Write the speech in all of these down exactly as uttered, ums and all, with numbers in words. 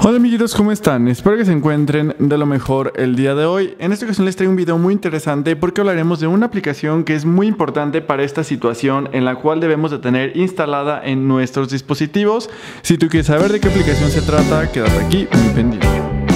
Hola amiguitos, ¿cómo están? Espero que se encuentren de lo mejor el día de hoy. En esta ocasión les traigo un video muy interesante porque hablaremos de una aplicación que es muy importante para esta situación, en la cual debemos de tener instalada en nuestros dispositivos. Si tú quieres saber de qué aplicación se trata, quédate aquí muy pendiente.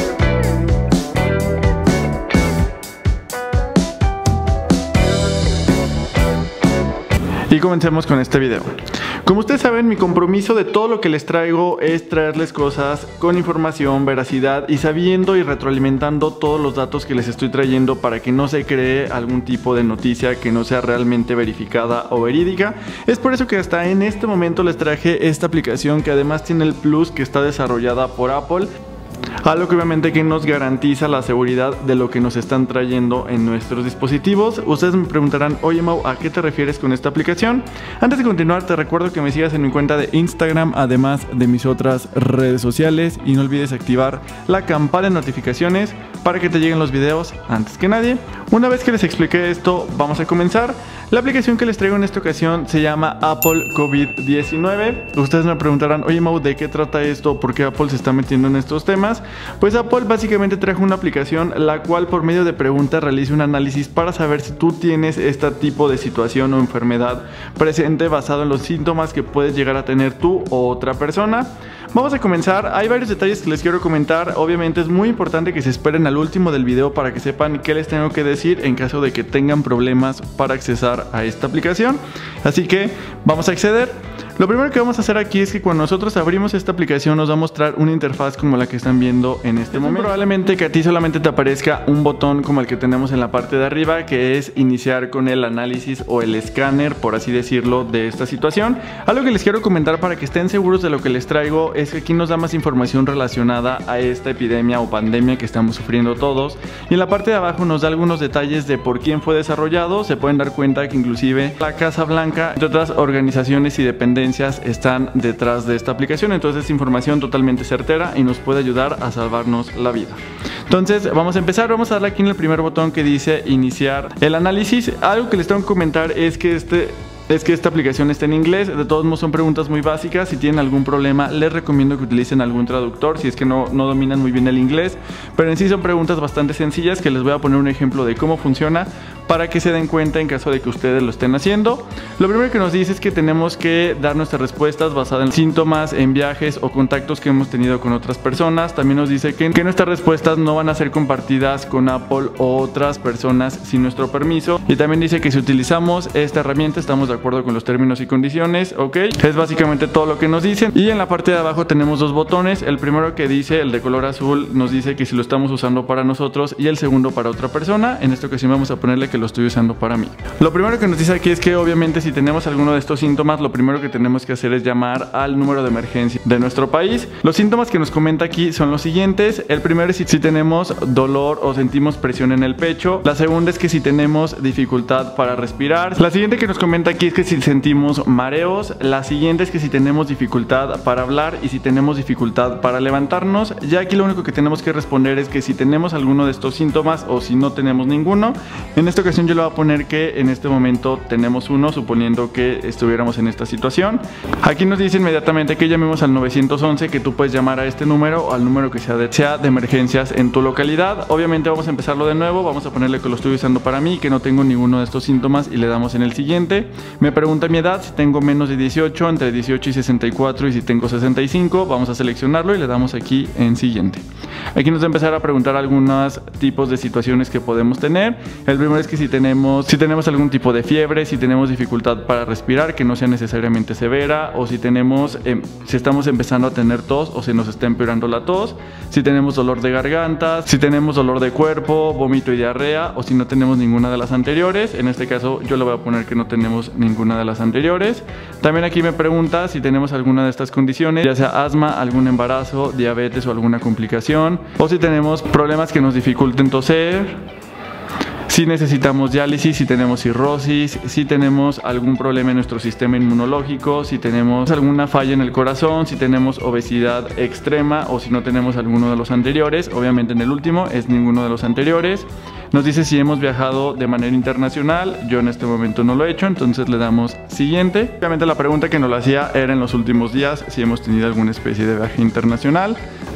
Y comencemos con este video. Como ustedes saben, mi compromiso de todo lo que les traigo es traerles cosas con información, veracidad y sabiendo y retroalimentando todos los datos que les estoy trayendo para que no se cree algún tipo de noticia que no sea realmente verificada o verídica. Es por eso que hasta en este momento les traje esta aplicación, que además tiene el plus que está desarrollada por Apple. Algo que obviamente que nos garantiza la seguridad de lo que nos están trayendo en nuestros dispositivos. Ustedes me preguntarán, oye Mau, ¿a qué te refieres con esta aplicación? Antes de continuar, te recuerdo que me sigas en mi cuenta de Instagram, además de mis otras redes sociales, y no olvides activar la campana de notificaciones para que te lleguen los videos antes que nadie. Una vez que les expliqué esto, vamos a comenzar. La aplicación que les traigo en esta ocasión se llama Apple COVID diecinueve. Ustedes me preguntarán, oye Mau, ¿de qué trata esto? ¿Por qué Apple se está metiendo en estos temas? Pues Apple básicamente trajo una aplicación la cual por medio de preguntas realiza un análisis para saber si tú tienes este tipo de situación o enfermedad presente, basado en los síntomas que puedes llegar a tener tú o otra persona. Vamos a comenzar. Hay varios detalles que les quiero comentar. Obviamente es muy importante que se esperen al último del video para que sepan qué les tengo que decir en caso de que tengan problemas para accesar a esta aplicación. Así que vamos a acceder. Lo primero que vamos a hacer aquí es que cuando nosotros abrimos esta aplicación nos va a mostrar una interfaz como la que están viendo en este momento. Probablemente que a ti solamente te aparezca un botón como el que tenemos en la parte de arriba, que es iniciar con el análisis o el escáner, por así decirlo, de esta situación. Algo que les quiero comentar para que estén seguros de lo que les traigo es que aquí nos da más información relacionada a esta epidemia o pandemia que estamos sufriendo todos, y en la parte de abajo nos da algunos detalles de por quién fue desarrollado. Se pueden dar cuenta que inclusive la Casa Blanca, entre otras organizaciones y dependencias, están detrás de esta aplicación. Entonces es información totalmente certera y nos puede ayudar a salvarnos la vida. Entonces vamos a empezar. Vamos a darle aquí en el primer botón que dice iniciar el análisis. Algo que les tengo que comentar es que este Es que esta aplicación está en inglés. De todos modos son preguntas muy básicas. Si tienen algún problema les recomiendo que utilicen algún traductor si es que no, no dominan muy bien el inglés. Pero en sí son preguntas bastante sencillas que les voy a poner un ejemplo de cómo funciona para que se den cuenta en caso de que ustedes lo estén haciendo. Lo primero que nos dice es que tenemos que dar nuestras respuestas basadas en síntomas, en viajes o contactos que hemos tenido con otras personas. También nos dice que, que nuestras respuestas no van a ser compartidas con Apple o otras personas sin nuestro permiso. Y también dice que si utilizamos esta herramienta estamos de acuerdo con los términos y condiciones. Ok, es básicamente todo lo que nos dicen. Y en la parte de abajo tenemos dos botones. El primero que dice, el de color azul, nos dice que si lo estamos usando para nosotros, y el segundo para otra persona. En esta ocasión vamos a ponerle que lo estoy usando para mí. Lo primero que nos dice aquí es que obviamente si tenemos alguno de estos síntomas, lo primero que tenemos que hacer es llamar al número de emergencia de nuestro país. Los síntomas que nos comenta aquí son los siguientes. El primero es si, si tenemos dolor o sentimos presión en el pecho. La segunda es que si tenemos dificultad para respirar. La siguiente que nos comenta aquí es que si sentimos mareos. La siguiente es que si tenemos dificultad para hablar y si tenemos dificultad para levantarnos. Ya aquí lo único que tenemos que responder es que si tenemos alguno de estos síntomas o si no tenemos ninguno. En esta ocasión yo le voy a poner que en este momento tenemos uno, suponiendo que estuviéramos en esta situación. Aquí nos dice inmediatamente que llamemos al nueve once, que tú puedes llamar a este número o al número que sea de, sea de emergencias en tu localidad. Obviamente vamos a empezarlo de nuevo. Vamos a ponerle que lo estoy usando para mí, que no tengo ninguno de estos síntomas, y le damos en el siguiente. Me pregunta mi edad, si tengo menos de dieciocho, entre dieciocho y sesenta y cuatro, y si tengo sesenta y cinco. Vamos a seleccionarlo y le damos aquí en siguiente. Aquí nos va a empezar a preguntar algunos tipos de situaciones que podemos tener. El primero es que si tenemos, si tenemos algún tipo de fiebre, si tenemos dificultad para respirar que no sea necesariamente severa, o si tenemos, eh, si estamos empezando a tener tos o si nos está empeorando la tos, si tenemos dolor de garganta, si tenemos dolor de cuerpo, vómito y diarrea, o si no tenemos ninguna de las anteriores. En este caso yo le voy a poner que no tenemos ninguna de las anteriores. También aquí me pregunta si tenemos alguna de estas condiciones, ya sea asma, algún embarazo, diabetes o alguna complicación, o si tenemos problemas que nos dificulten toser, si necesitamos diálisis, si tenemos cirrosis, si tenemos algún problema en nuestro sistema inmunológico, si tenemos alguna falla en el corazón, si tenemos obesidad extrema o si no tenemos alguno de los anteriores. Obviamente en el último es ninguno de los anteriores. Nos dice si hemos viajado de manera internacional. Yo en este momento no lo he hecho, entonces le damos siguiente. Obviamente la pregunta que nos la hacía era en los últimos días si hemos tenido alguna especie de viaje internacional.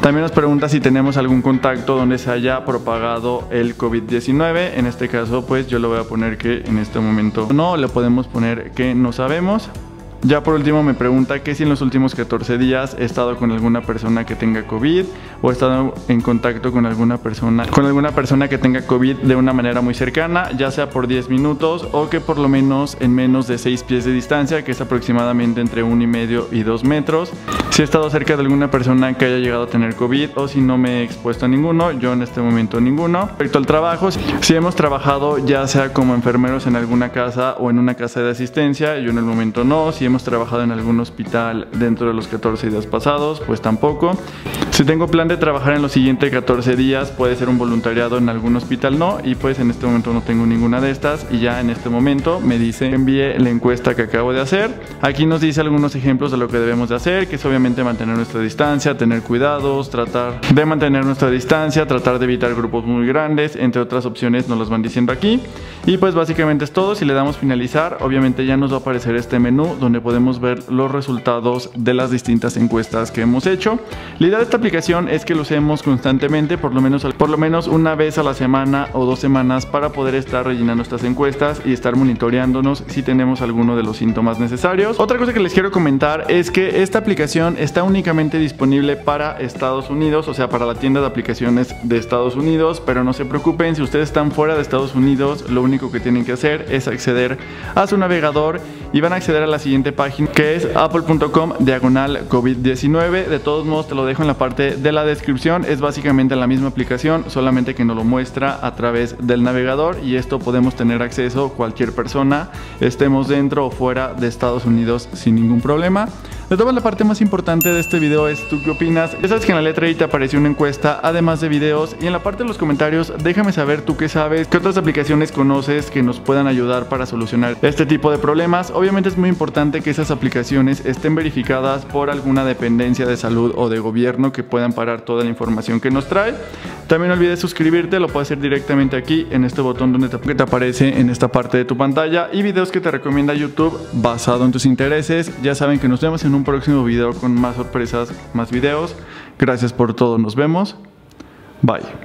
También nos pregunta si tenemos algún contacto donde se haya propagado el COVID diecinueve. En este caso, pues yo le voy a poner que en este momento no, le podemos poner que no sabemos. Ya por último me pregunta que si en los últimos catorce días he estado con alguna persona que tenga COVID o he estado en contacto con alguna persona con alguna persona que tenga COVID de una manera muy cercana, ya sea por diez minutos o que por lo menos en menos de seis pies de distancia, que es aproximadamente entre uno y medio y dos metros. Si he estado cerca de alguna persona que haya llegado a tener COVID o si no me he expuesto a ninguno, yo en este momento ninguno. Respecto al trabajo, si hemos trabajado ya sea como enfermeros en alguna casa o en una casa de asistencia, yo en el momento no. Si hemos trabajado en algún hospital dentro de los catorce días pasados, pues tampoco. Si tengo plan de trabajar en los siguientes catorce días, puede ser un voluntariado en algún hospital, no, y pues en este momento no tengo ninguna de estas. Y ya en este momento me dice envíe la encuesta que acabo de hacer. Aquí nos dice algunos ejemplos de lo que debemos de hacer, que es obviamente mantener nuestra distancia, tener cuidados, tratar de mantener nuestra distancia, tratar de evitar grupos muy grandes, entre otras opciones nos los van diciendo aquí. Y pues básicamente es todo. Si le damos finalizar, obviamente ya nos va a aparecer este menú donde podemos ver los resultados de las distintas encuestas que hemos hecho. La idea de esta aplicación es que lo usemos constantemente, por lo menos, por lo menos una vez a la semana o dos semanas, para poder estar rellenando estas encuestas y estar monitoreándonos si tenemos alguno de los síntomas necesarios. Otra cosa que les quiero comentar es que esta aplicación está únicamente disponible para Estados Unidos, o sea, para la tienda de aplicaciones de Estados Unidos, pero no se preocupen, si ustedes están fuera de Estados Unidos, lo único que tienen que hacer es acceder a su navegador y van a acceder a la siguiente página, que es apple punto com diagonal COVID diecinueve. De todos modos te lo dejo en la parte de la descripción. Es básicamente la misma aplicación, solamente que nos lo muestra a través del navegador, y esto podemos tener acceso cualquier persona, estemos dentro o fuera de Estados Unidos sin ningún problema. De todas, la parte más importante de este video es ¿tú qué opinas? Ya sabes que en la letra I te apareció una encuesta, además de videos, y en la parte de los comentarios déjame saber tú qué sabes, qué otras aplicaciones conoces que nos puedan ayudar para solucionar este tipo de problemas. Obviamente es muy importante que esas aplicaciones estén verificadas por alguna dependencia de salud o de gobierno que puedan parar toda la información que nos trae. También no olvides suscribirte, lo puedes hacer directamente aquí en este botón donde te, que te aparece en esta parte de tu pantalla, y videos que te recomienda YouTube basado en tus intereses. Ya saben que nos vemos en un próximo video con más sorpresas, más videos. Gracias por todo, nos vemos. Bye.